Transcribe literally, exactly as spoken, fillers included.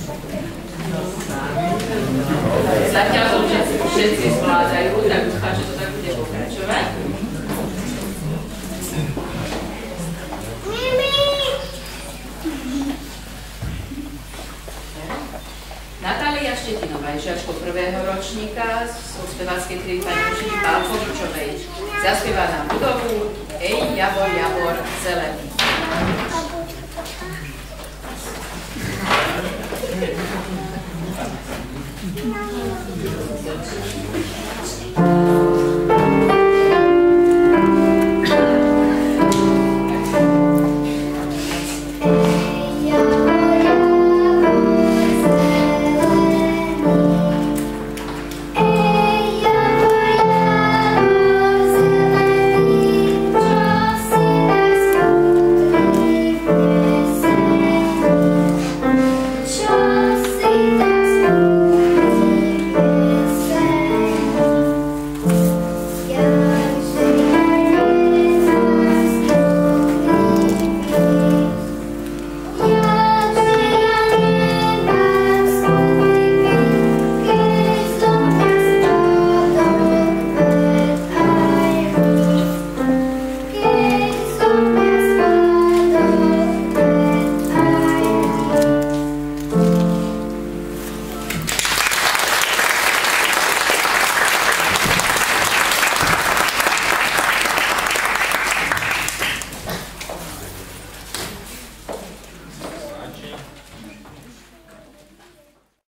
Zatiaľ to všetci, všetci zvládajú, tak dúfam, že to tak bude pokračovať. Natália Štetinová je žiačkou prvého ročníka z speváckej triedy pani učiteľky Pálkovičovej. Zaspieva nám budovu Ej, Javor, Javor, zelený.